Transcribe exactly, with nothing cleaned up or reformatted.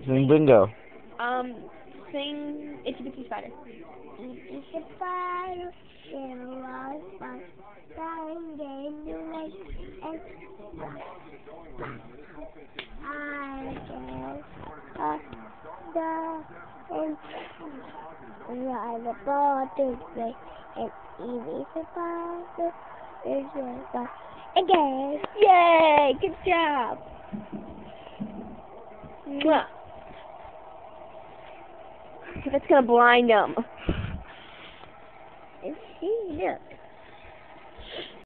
Sing bingo. Um, sing Itsy Bitsy Spider. It's a spider in a large box, flying in the lake, and I guess a star and ride the ball to play, and Evie's a spider, is a spider again. Yay! Good job. Mwah. That's gonna blind them. And she look.